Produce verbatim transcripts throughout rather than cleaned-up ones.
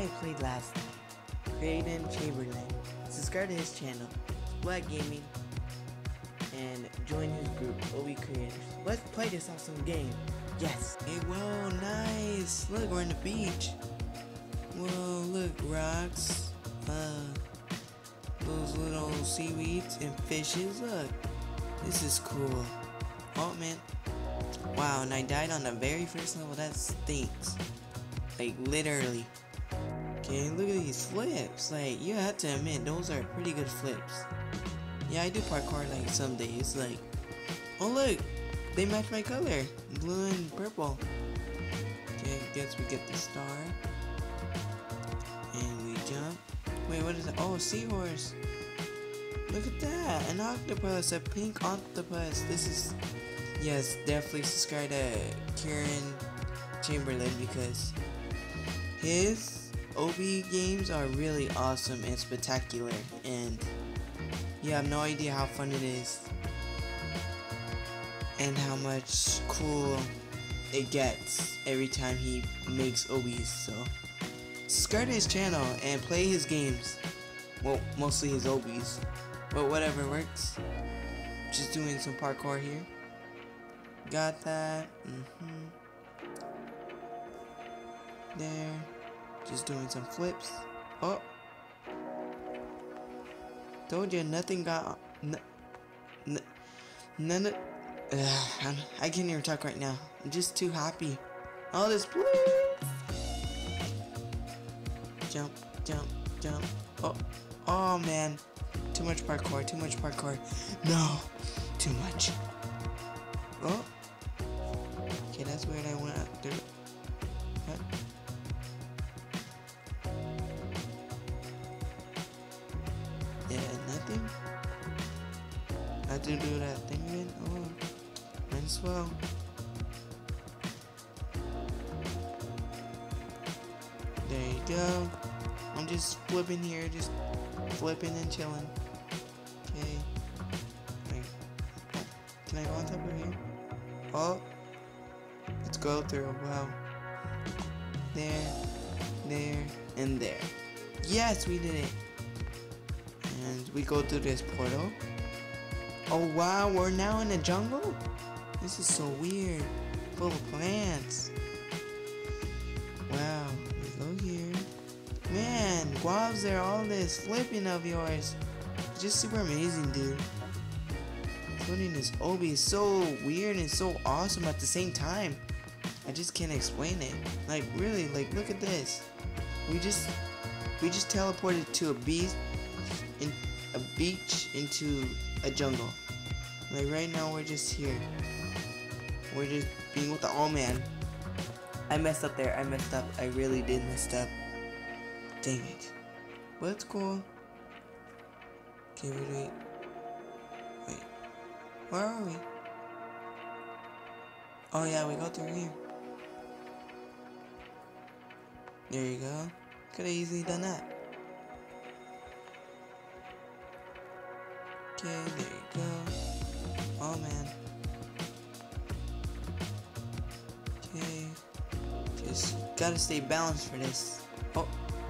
I played last night. Creating Chamberlain. Subscribe to his channel, Black Gaming, and join his group, O B Creators. Let's play this awesome game. Yes. Hey, whoa, nice. Look, we're on the beach. Whoa, look, rocks. Uh, those little seaweeds and fishes. Look, this is cool. Oh man. Wow, and I died on the very first level. That stinks. Like, literally. Okay, look at these flips. Like, you have to admit, those are pretty good flips. Yeah, I do parkour like some days. Like, oh look, they match my color, blue and purple. Okay, I guess we get the star, and we jump. Wait, what is it? Oh, seahorse. Look at that, an octopus, a pink octopus. This is, yes, definitely subscribe to Kieran Chamberlain because his O B games are really awesome and spectacular, and you have no idea how fun it is and how much cool it gets every time he makes O Bs. So subscribe to his channel and play his games. Well, mostly his O Bs, but whatever works. Just doing some parkour here. Got that. Mm-hmm. There. Just doing some flips. Oh. Told you nothing got. N n none of. Uh, I can't even talk right now. I'm just too happy. All this. Jump, jump, jump. Oh, oh man. Too much parkour. Too much parkour. No, too much. Oh. Okay, that's weird. I went out there. What? Yeah, nothing. I have to do that thing again. Oh, might as well. There you go. I'm just flipping here, just flipping and chilling. Okay. Wait. Oh, can I go on top of here? Oh, let's go through. Wow. There, there, and there. Yes, we did it. And we go through this portal. Oh wow, we're now in the jungle? This is so weird. Full of plants. Wow, we go here. Man, guavs there, all this flipping of yours. Just super amazing, dude. Including this O B is so weird and so awesome at the same time. I just can't explain it. Like really, like look at this. We just we just teleported to a beast in a beach into a jungle. Like right now we're just here. We're just being with the oh man. I messed up there. I messed up. I really did mess up. Dang it. But it's cool. Okay, wait, wait. Wait. Where are we? Oh yeah, we go through here. There you go. Could have easily done that. Okay, there you go. Oh man. Okay. Just gotta stay balanced for this. Oh.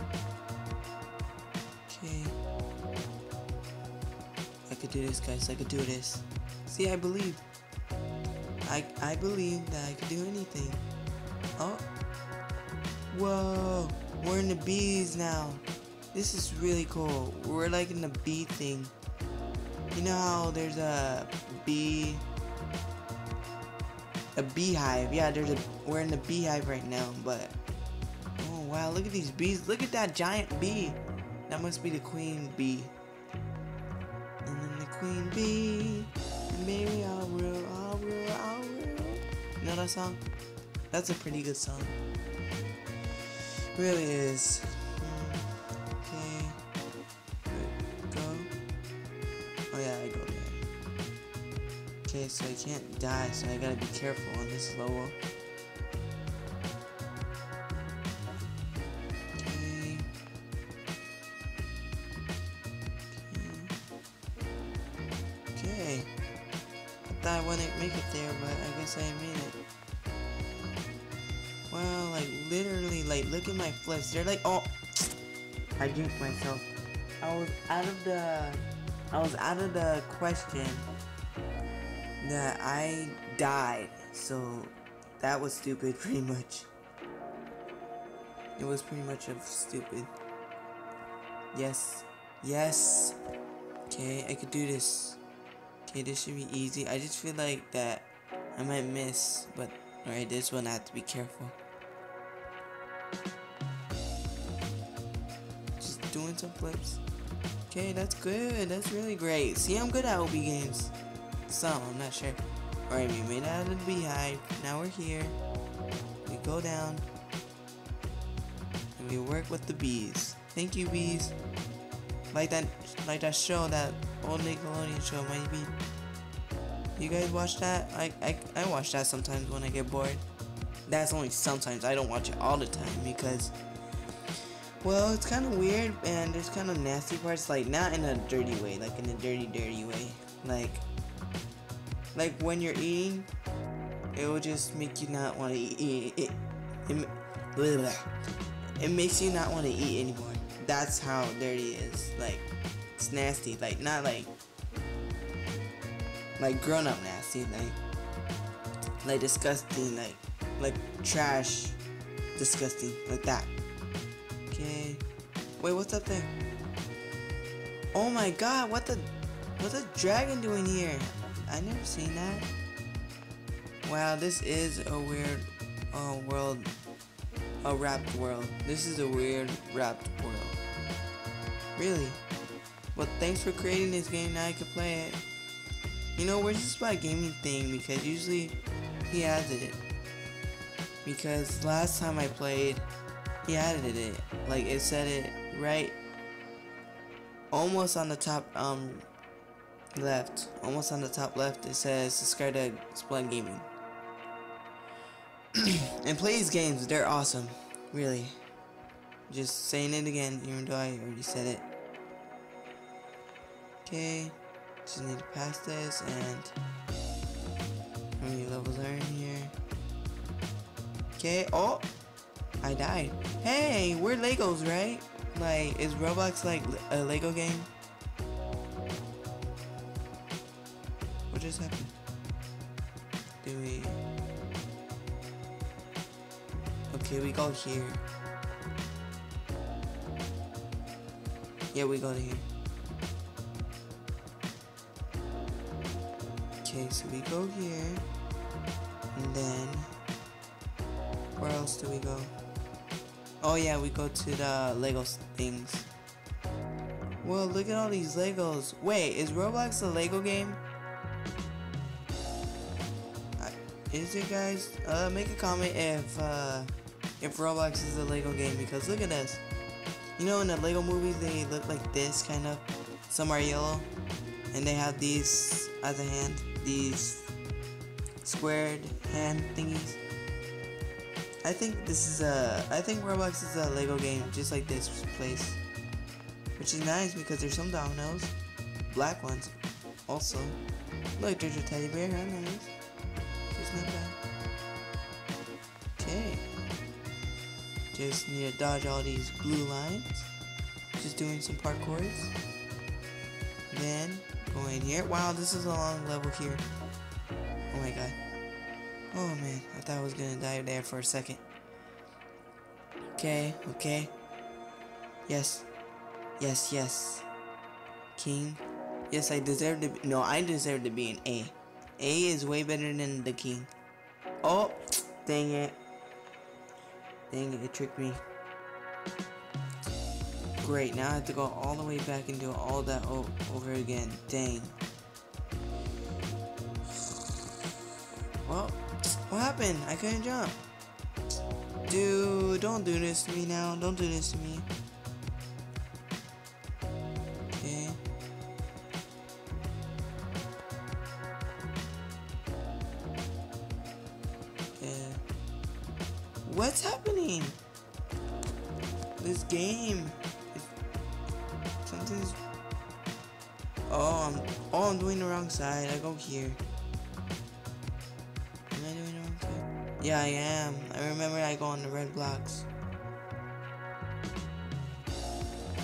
Okay. I could do this, guys. I could do this. See, I believe. I I believe that I could do anything. Oh. Whoa. We're in the bees now. This is really cool. We're like in the bee thing. You know how there's a bee, a beehive? Yeah, there's a. We're in the beehive right now, but oh wow, look at these bees! Look at that giant bee. That must be the queen bee. And then the queen bee, and baby, I'll rule, I'll rule, I'll rule. You know that song? That's a pretty good song. Really is. Okay. Go. Oh yeah, I go there. Okay, so I can't die, so I gotta be careful on this level. Okay. Okay. Okay. I thought I wouldn't make it there, but I guess I made it. Wow, like literally, like look at my flips. They're like, oh, I jinxed myself. I was out of the I was out of the question that I died, so that was stupid pretty much. It was pretty much of stupid. Yes. Yes. Okay, I could do this. Okay, this should be easy. I just feel like that I might miss, but alright, this one I have to be careful. Just doing some flips. Okay, that's good. That's really great. See, I'm good at O B games. Some, I'm not sure. Alright, we made it out of the beehive. Now we're here. We go down. And we work with the bees. Thank you, bees. Like that, like that show, that old Nickelodeon show, might be. You guys watch that? I, I, I watch that sometimes when I get bored. That's only sometimes. I don't watch it all the time because, well, it's kind of weird and there's kind of nasty parts. Like not in a dirty way, like in a dirty, dirty way. Like, like when you're eating, it will just make you not want to eat. It, it, it, it, it makes you not want to eat anymore. That's how dirty it is. Like, it's nasty. Like, not like, like grown up nasty. Like, like disgusting. Like, like trash. Disgusting. Like that. Okay. Wait, what's up there? Oh my god, what the, what's a dragon doing here? I never seen that. Wow, this is a weird uh, world. A wrapped world. This is a weird wrapped world. Really? Well, thanks for creating this game. Now I can play it. You know, we're just about gaming thing because usually he added it. Because last time I played, he added it. Like it said it right, almost on the top um left. Almost on the top left. It says subscribe to Splunk Gaming. And play these games, they're awesome. Really. Just saying it again, even though I already said it. Okay. Just need to pass this and how many levels are in here? Okay. Oh, I died. Hey, we're Legos, right? Like, is Roblox like a Lego game? What just happened? Do we? Okay, we go here. Yeah, we go to here. Okay, so we go here. And then where else do we go? Oh yeah, we go to the Lego things. Well, look at all these Legos. Wait, is Roblox a Lego game? Uh, is it, guys? Uh, make a comment if uh, if Roblox is a Lego game, because look at this. You know, in the Lego movies, they look like this, kind of. Some are yellow, and they have these as a hand, these squared hand thingies. I think this is a, I think Roblox is a Lego game, just like this place. Which is nice because there's some dominoes, black ones, also. Look, there's a teddy bear, huh? Nice. It's not bad. Okay. Just need to dodge all these blue lines. Just doing some parkours. Then going here. Wow, this is a long level here. Oh my god. Oh man, I thought I was gonna die there for a second. Okay, okay. Yes. Yes, yes. King. Yes, I deserve to be. No, I deserve to be an A. A is way better than the king. Oh, dang it. Dang it, it tricked me. Great, now I have to go all the way back and do all that over again. Dang. Well, what happened? I couldn't jump. Dude, don't do this to me now. Don't do this to me. Okay. Yeah. What's happening? This game. Something's. Oh, I'm. Oh, I'm doing the wrong side. I go here. Am I doing the wrong side? Yeah, I am. I remember I go on the red blocks.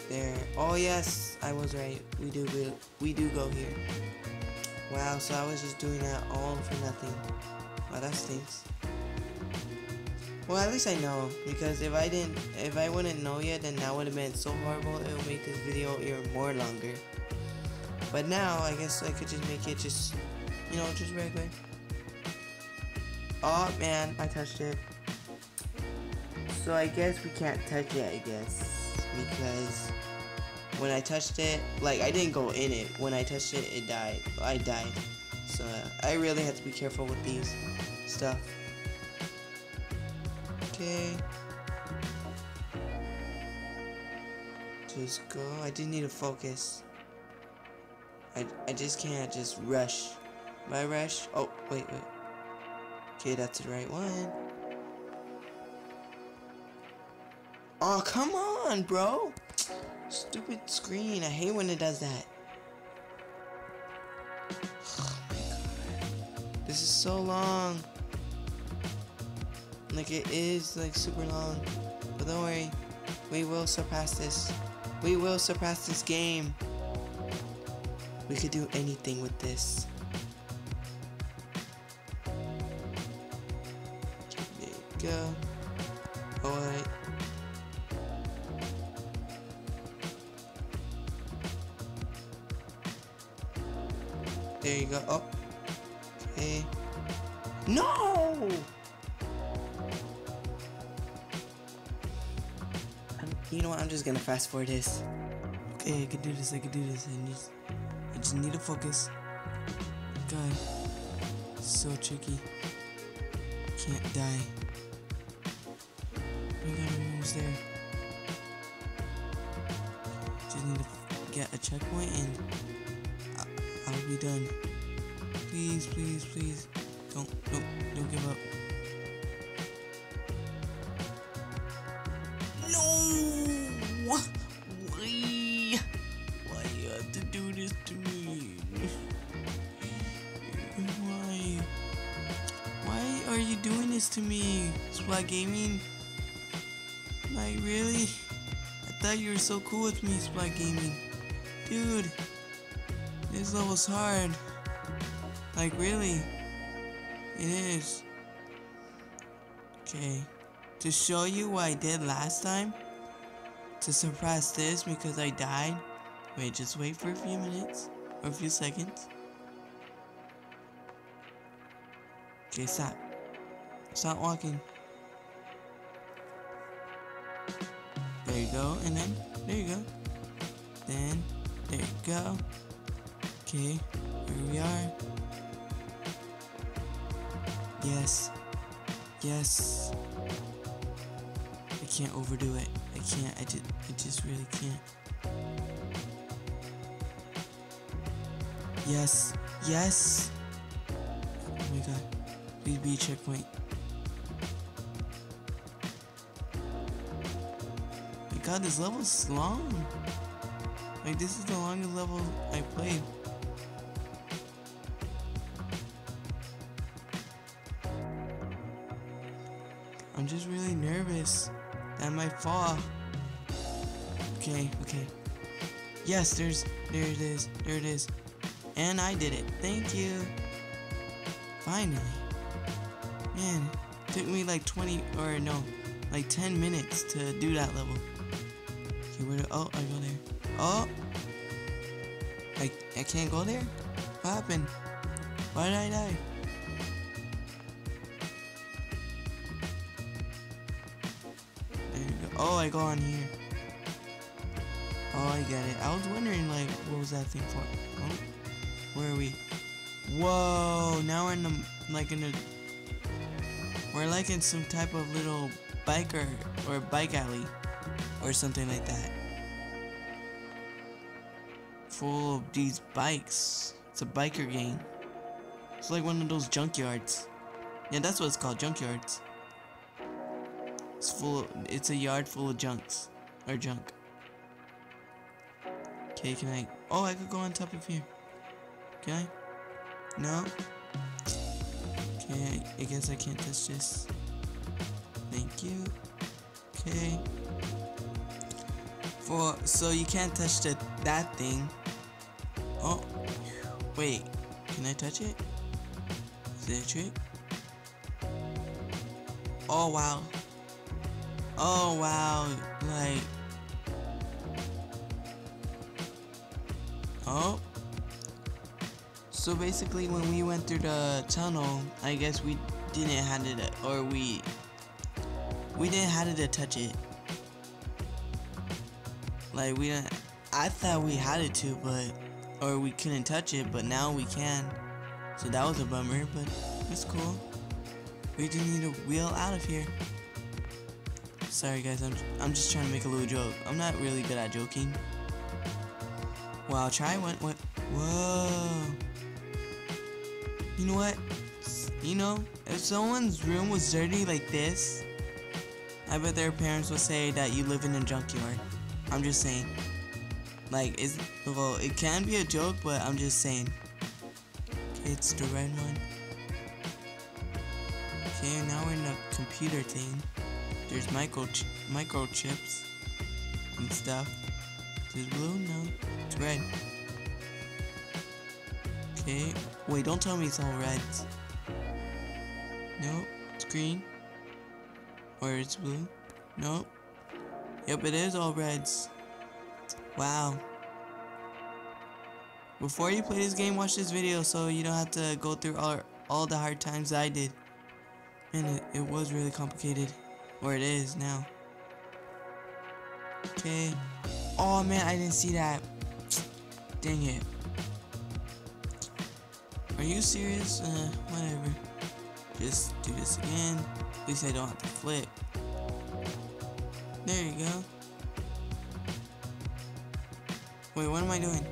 There. Oh yes, I was right. We do we, we do go here. Wow, so I was just doing that all for nothing. Wow, that stinks. Well, at least I know, because if I didn't, if I wouldn't know yet, then that would have been so horrible. It would make this video even more longer. But now, I guess I could just make it just, you know, just regular. Oh man, I touched it. So I guess we can't touch it, I guess, because when I touched it, like I didn't go in it. When I touched it, it died. I died. So uh, I really have to be careful with these stuff. Okay. Just go. I did need to focus. I, I just can't just rush. My rush. Oh, wait, wait. Okay, that's the right one. Oh, come on, bro. Stupid screen. I hate when it does that. Oh my god. This is so long. Like, it is, like, super long. But don't worry. We will surpass this. We will surpass this game. We could do anything with this. There you go. Alright. There you go. Oh. Okay. No! I'm, you know what? I'm just gonna fast forward this. Okay, I can do this. I can do this. I just, I just need to focus. God, so tricky. Can't die. We got almost there. Just need to get a checkpoint and I'll be done. Please, please, please. Don't, don't, don't give up. No! Why? Why you have to do this to me? Why? Why are you doing this to me? Splat Gaming? Like, really? I thought you were so cool with me, Splat Gaming. Dude. This level's hard. Like, really? It is. Okay. To show you what I did last time, to surpass this because I died. Wait, just wait for a few minutes. Or a few seconds. Okay, stop. Stop walking. There you go. And then, there you go. Then, there you go. Okay, here we are. Yes. Yes. I can't overdo it. I can't. I just, I just really can't. Yes. Yes. Oh my god. Please be a checkpoint. My god, this level's long. Like, this is the longest level I played. I'm just really nervous that I might fall. Okay, okay. Yes, there's, there it is, there it is. And I did it. Thank you. Finally. Man, it took me like twenty, or no, like ten minutes to do that level. Okay, where do, oh, I go there. Oh! I, I can't go there? What happened? Why did I die? There you go. Oh, I go on here. Oh, I get it. I was wondering, like, what was that thing for? Oh, where are we? Whoa, now we're in the, like in the, we're like in some type of little biker or bike alley or something like that. Full of these bikes. It's a biker gang. It's like one of those junkyards. Yeah, that's what it's called, junkyards. It's full of, it's a yard full of junks. Or junk. Okay, can I, oh, I could go on top of here. Can I? No? Okay, I guess I can't touch this. Thank you. Okay. For so you can't touch the that thing. Oh, wait. Can I touch it? Is it a trick? Oh wow. Oh wow. Like. Oh. So basically, when we went through the tunnel, I guess we didn't have it, or we we didn't have to touch it. Like we didn't. I thought we had it to, but or we couldn't touch it, but now we can. So that was a bummer, but it's cool. We do need to wheel out of here. Sorry guys, I'm I'm just trying to make a little joke. I'm not really good at joking. Well, I'll try one. What? Whoa. You know what? You know, if someone's room was dirty like this, I bet their parents will say that you live in a junkyard. I'm just saying. Like, it's, well, it can be a joke, but I'm just saying. Okay, it's the red one. Okay, now we're in a computer thing. There's micro ch microchips and stuff. Is it blue? No, it's red. Okay, wait, don't tell me it's all reds. Nope, it's green. Or it's blue. Nope. Yep, it is all reds. Wow. Before you play this game, watch this video so you don't have to go through all, all the hard times I did. And it, it was really complicated. Or it is now. Okay. Oh man, I didn't see that. Dang it. Are you serious? Uh, whatever. Just do this again. At least I don't have to flip. There you go. Wait, what am I doing?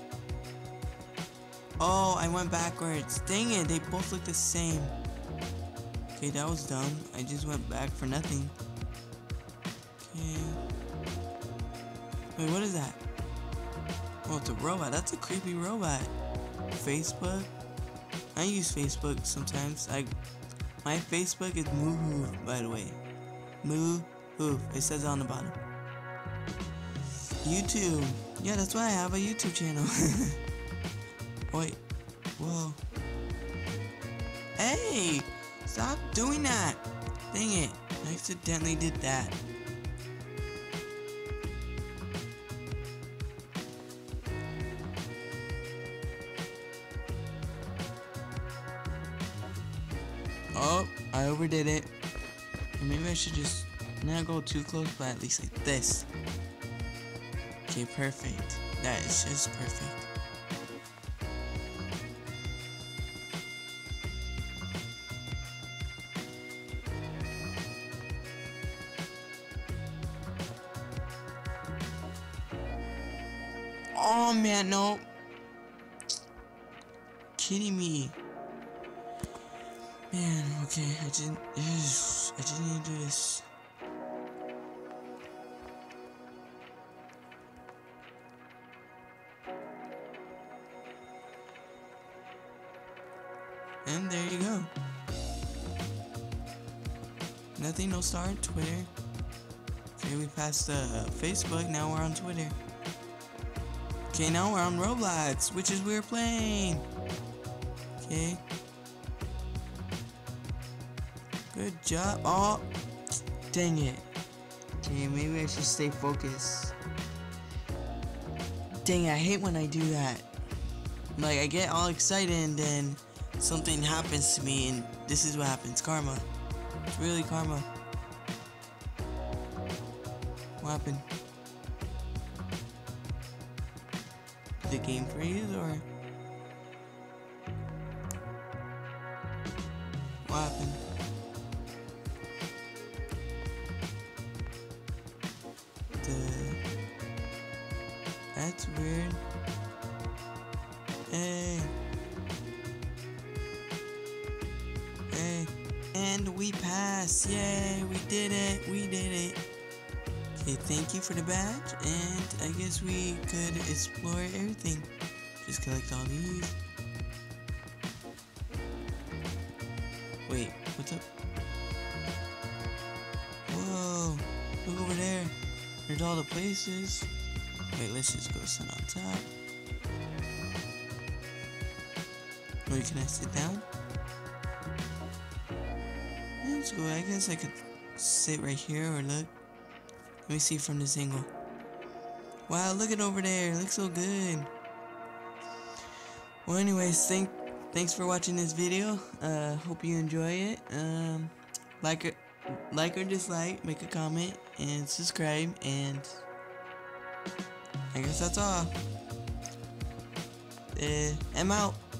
Oh, I went backwards. Dang it, they both look the same. Okay, that was dumb. I just went back for nothing. Okay. Wait, what is that? Oh, it's a robot. That's a creepy robot. Facebook? I use Facebook sometimes. I my Facebook is Moo, by the way. Moo, it says on the bottom. YouTube. Yeah, that's why I have a YouTube channel. Wait. Whoa. Hey! Stop doing that! Dang it. I accidentally did that. Oh, I overdid it. Or maybe I should just not go too close, but at least like this. Okay, perfect. That is just perfect. Oh man, no. Kidding me. Man, okay, I didn't, I didn't need to do this. And there you go. Nothing, no star on Twitter. Okay, we passed uh, Facebook, now we're on Twitter. Okay, now we're on Roblox, which is we're playing. Okay. Good job. Oh, dang it. Okay, maybe I should stay focused. Dang it, I hate when I do that. Like, I get all excited and then something happens to me, and this is what happens. Karma. It's really karma. What happened? Did the game freeze, or what happened? That's weird. Hey. Hey. And we passed. Yay, we did it. We did it. Okay, thank you for the badge. And I guess we could explore everything. Just collect all these. Wait, what's up? Whoa. Look over there. There's all the places. Wait, let's just go sit on top. Wait, can I sit down? Let's go. I guess I could sit right here or look. Let me see from this angle. Wow, look at over there. It looks so good. Well, anyways, thank thanks for watching this video. Uh, hope you enjoy it. Um, like or like or dislike, make a comment, and subscribe. And I guess that's all. Uh, I'm out.